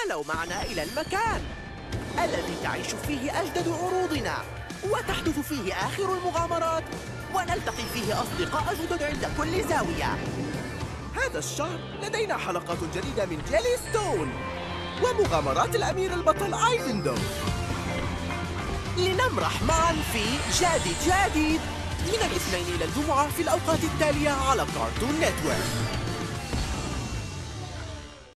تعالوا معنا إلى المكان الذي تعيش فيه أجدد عروضنا وتحدث فيه آخر المغامرات ونلتقي فيه أصدقاء جدد عند كل زاوية. هذا الشهر لدينا حلقات جديدة من جيلي ستون ومغامرات الأمير البطل آيفندو. لنمرح معا في جديد من الاثنين إلى الجمعة في الأوقات التالية على كارتون نتورك.